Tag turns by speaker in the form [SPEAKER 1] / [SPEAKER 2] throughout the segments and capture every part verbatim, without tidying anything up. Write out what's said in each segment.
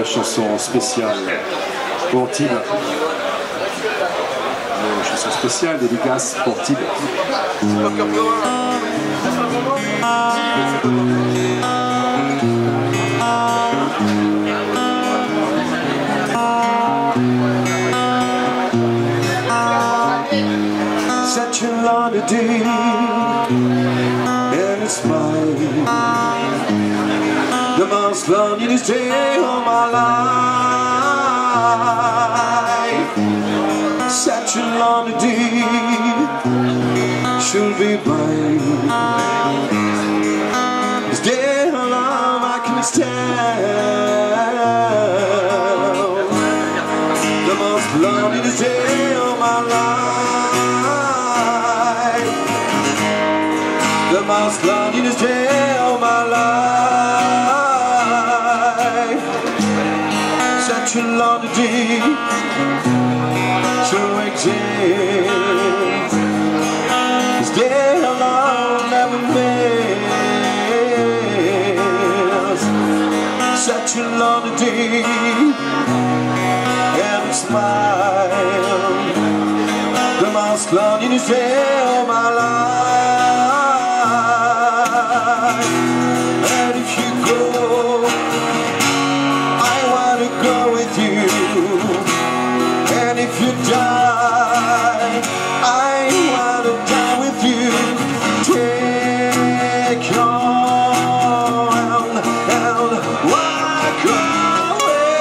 [SPEAKER 1] la chanson spéciale pour Antibes. Une chanson spéciale, dédicace pour Antibes.
[SPEAKER 2] Such a long day, and it's mine. The most loneliest day of my life. Such a long day should be mine. This day alone I can stand. The most loneliest day of my life. The most loneliest day of my life. Such a lonely day to exist. This day alone never miss. Such a lonely day and smile. The most loneliest day of my life. And if you go, I want to go with you. And if you die, I want to die with you. Take your hand and walk away.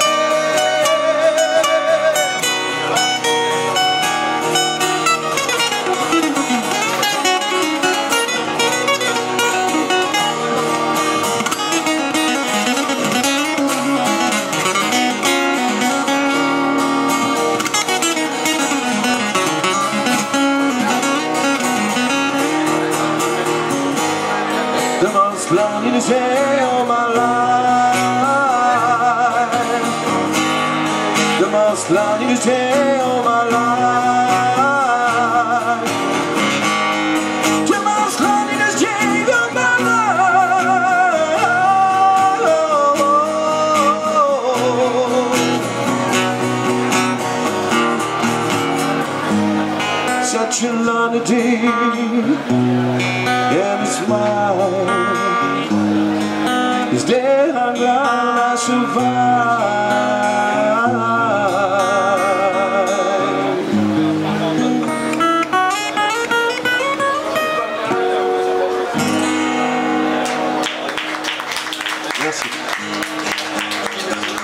[SPEAKER 2] The most loneliest day of my life. The most loneliest day of my life. The most loneliest day of my life. Such a lonely day, and it's mine. This day I'm glad I survived.
[SPEAKER 1] Merci.